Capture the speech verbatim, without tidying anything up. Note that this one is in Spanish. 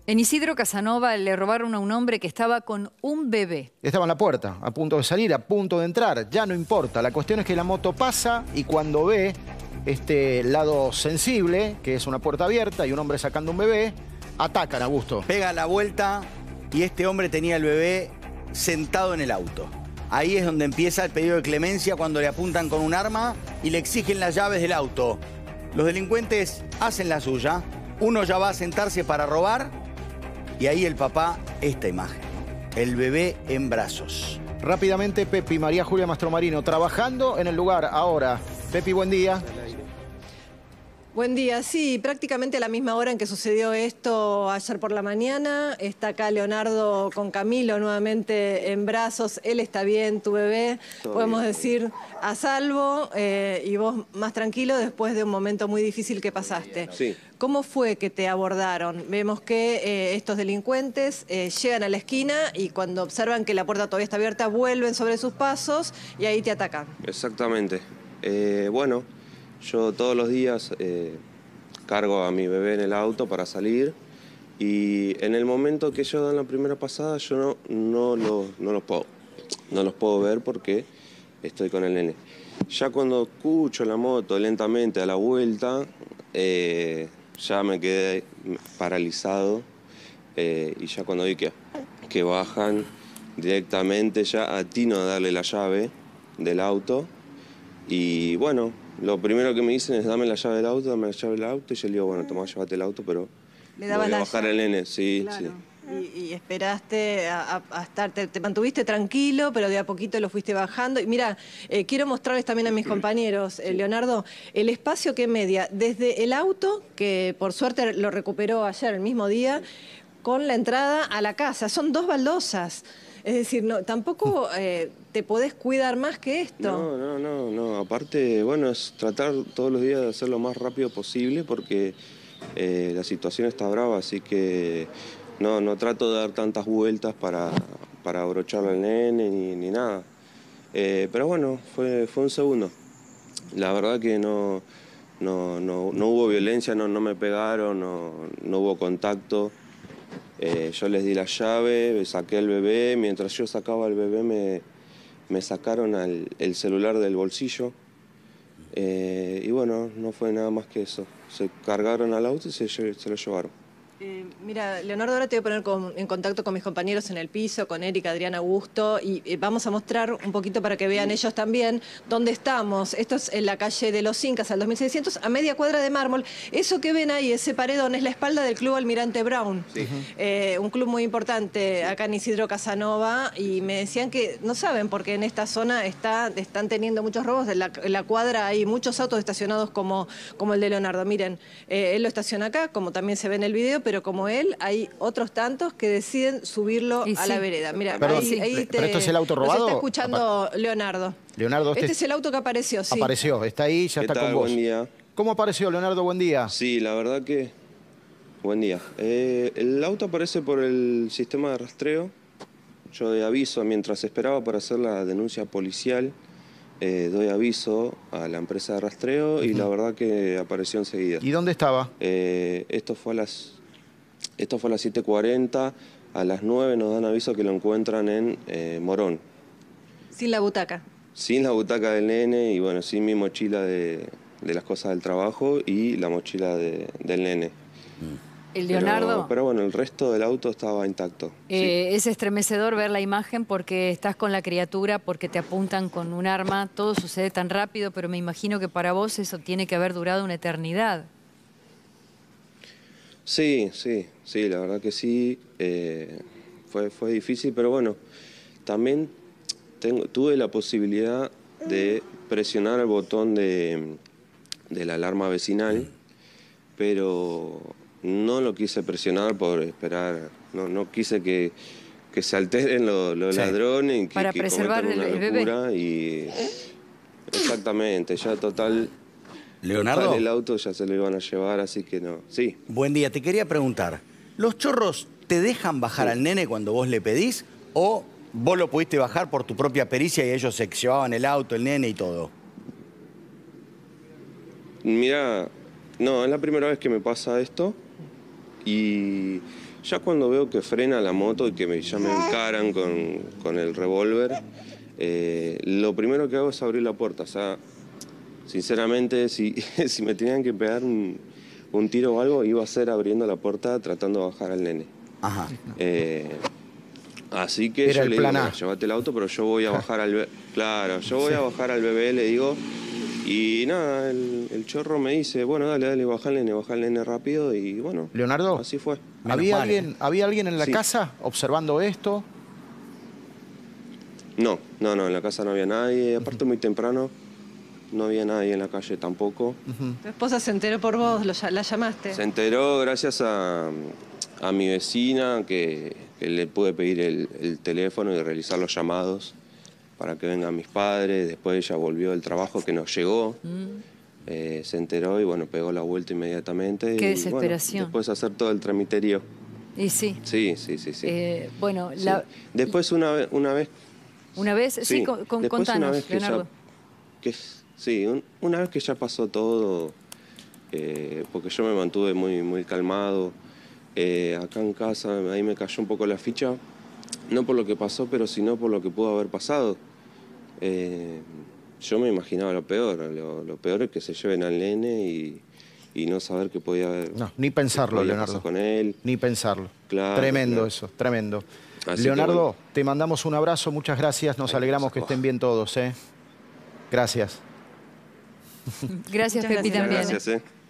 En Isidro Casanova le robaron a un hombre que estaba con un bebé. Estaba en la puerta, a punto de salir, a punto de entrar. Ya no importa. La cuestión es que la moto pasa y cuando ve este lado sensible, que es una puerta abierta y un hombre sacando un bebé, atacan a Augusto. Pega la vuelta y este hombre tenía el bebé sentado en el auto. Ahí es donde empieza el pedido de clemencia, cuando le apuntan con un arma y le exigen las llaves del auto. Los delincuentes hacen la suya. Uno ya va a sentarse para robar. Y ahí el papá, esta imagen, ¿no? El bebé en brazos. Rápidamente, Pepi, María Julia Mastromarino, trabajando en el lugar ahora. Pepi, buen día. Buen día, sí, prácticamente a la misma hora en que sucedió esto ayer por la mañana. Está acá Leonardo con Camilo nuevamente en brazos. Él está bien, tu bebé, Todo podemos bien. decir, a salvo eh, y vos más tranquilo después de un momento muy difícil que pasaste. Sí. ¿Cómo fue que te abordaron? Vemos que eh, estos delincuentes eh, llegan a la esquina y cuando observan que la puerta todavía está abierta, vuelven sobre sus pasos y ahí te atacan. Exactamente. Eh, bueno... Yo todos los días eh, cargo a mi bebé en el auto para salir y en el momento que ellos dan la primera pasada yo no, no, los, no, los puedo, no los puedo ver porque estoy con el nene. Ya cuando escucho la moto lentamente a la vuelta, eh, ya me quedé paralizado eh, y ya cuando vi que, que bajan directamente ya atino a darle la llave del auto y bueno, lo primero que me dicen es dame la llave del auto, dame la llave del auto y yo le digo, bueno, toma, llévate el auto, pero le dabas voy a la bajar llave. el nene, sí, Claro. sí. Y, y esperaste a, a, a estar, te, te mantuviste tranquilo, pero de a poquito lo fuiste bajando. Y mira, eh, quiero mostrarles también a mis compañeros, eh, Leonardo, el espacio que media desde el auto, que por suerte lo recuperó ayer, el mismo día, con la entrada a la casa. Son dos baldosas. Es decir, no, tampoco eh, te podés cuidar más que esto. No, no, no, no. Aparte, bueno, es tratar todos los días de hacer lo más rápido posible porque eh, la situación está brava, así que no, no trato de dar tantas vueltas para, para abrocharle al nene ni, ni nada. Eh, pero bueno, fue, fue un segundo. La verdad que no, no, no, no hubo violencia, no, no me pegaron, no, no hubo contacto. Eh, yo les di la llave, saqué el bebé, mientras yo sacaba el bebé me, me sacaron al, el celular del bolsillo eh, y bueno, no fue nada más que eso. Se cargaron al auto y se, se lo llevaron. Eh, mira, Leonardo, ahora te voy a poner con, en contacto con mis compañeros en el piso, con Erika, Adrián, Augusto, y eh, vamos a mostrar un poquito para que vean ellos también dónde estamos. Esto es en la calle de los Incas, al dos mil seiscientos, a media cuadra de mármol. Eso que ven ahí, ese paredón, es la espalda del Club Almirante Brown, sí. eh, un club muy importante acá en Isidro Casanova, y me decían que no saben porque en esta zona está, están teniendo muchos robos. En la, en la cuadra hay muchos autos estacionados como, como el de Leonardo. Miren, eh, él lo estaciona acá, como también se ve en el video, pero pero como él, hay otros tantos que deciden subirlo y a sí. la vereda. Mira, Perdón, ahí, sí. ahí te, ¿Pero esto es el auto robado? Nos está escuchando Leonardo. Leonardo, este, este es el auto que apareció, sí. Apareció, está ahí, ya ¿Qué está tal? con vos. Buen día. ¿Cómo apareció, Leonardo? Buen día. Sí, la verdad que... Buen día. Eh, el auto aparece por el sistema de rastreo. Yo doy aviso, mientras esperaba para hacer la denuncia policial, eh, doy aviso a la empresa de rastreo uh-huh. y la verdad que apareció enseguida. ¿Y dónde estaba? Eh, esto fue a las... Esto fue a las siete cuarenta, a las nueve nos dan aviso que lo encuentran en eh, Morón. Sin la butaca. Sin la butaca del nene y bueno, sin mi mochila de, de las cosas del trabajo y la mochila de, del nene. El Leonardo. Pero, pero bueno, el resto del auto estaba intacto. Eh, sí. Es estremecedor ver la imagen porque estás con la criatura, porque te apuntan con un arma, todo sucede tan rápido, pero me imagino que para vos eso tiene que haber durado una eternidad. Sí, sí, sí, la verdad que sí, eh, fue, fue difícil, pero bueno, también tengo, tuve la posibilidad de presionar el botón de, de la alarma vecinal, pero no lo quise presionar por esperar, no, no quise que, que se alteren los, los sí. ladrones y que, para que preservar cometan el, una el locura bebé. Y exactamente, ya total... Leonardo. El auto ya se lo iban a llevar, así que no. Sí. Buen día, te quería preguntar, ¿los chorros te dejan bajar sí. al nene cuando vos le pedís o vos lo pudiste bajar por tu propia pericia y ellos se llevaban el auto, el nene y todo? Mira, no, es la primera vez que me pasa esto y Ya cuando veo que frena la moto y que me, ya me encaran con, con el revólver, eh, lo primero que hago es abrir la puerta. O sea, sinceramente, si, si me tenían que pegar un, un tiro o algo, iba a ser abriendo la puerta tratando de bajar al nene. Ajá. Eh, así que Era yo el le digo, plan A. "Mira, llévate el auto, pero yo voy a bajar al bebé". Claro, yo voy a bajar al bebé, le digo. Y nada, el, el chorro me dice, bueno, dale, dale, baja al nene, baja al nene rápido. Y bueno, Leonardo, así fue. ¿había mal, alguien, ¿había alguien en la Sí. casa observando esto? No, no, no, en la casa no había nadie. Aparte muy temprano, no había nadie en la calle tampoco. Tu esposa se enteró por vos, lo, la llamaste. Se enteró gracias a, a mi vecina que, que le pude pedir el, el teléfono y realizar los llamados para que vengan mis padres. Después ella volvió del trabajo que nos llegó. Eh, se enteró y bueno, pegó la vuelta inmediatamente. Qué y, desesperación. Bueno, después hacer todo el tramiterio. Y sí. Sí, sí, sí, sí. Eh, bueno, Sí. la- Después una vez, una vez una vez, sí, Sí, con, con- después una contanos, vez que ya- Leonardo. que, sí, un- una vez que ya pasó todo, eh, porque yo me mantuve muy, muy calmado, eh, acá en casa ahí me cayó un poco la ficha, no por lo que pasó, pero sino por lo que pudo haber pasado. Eh, yo me imaginaba lo peor, lo, lo peor es que se lleven al nene y, y no saber qué podía haber. No, ni qué pensarlo, podía Leonardo. pasar con él. Ni pensarlo. Claro, Tremendo claro. eso, tremendo. Así que Leonardo, bueno. te mandamos un abrazo, muchas gracias. Nos Ay, alegramos que cosa. estén bien todos, ¿eh? Gracias. Gracias, Muchas Pepi, gracias. también. Gracias, eh.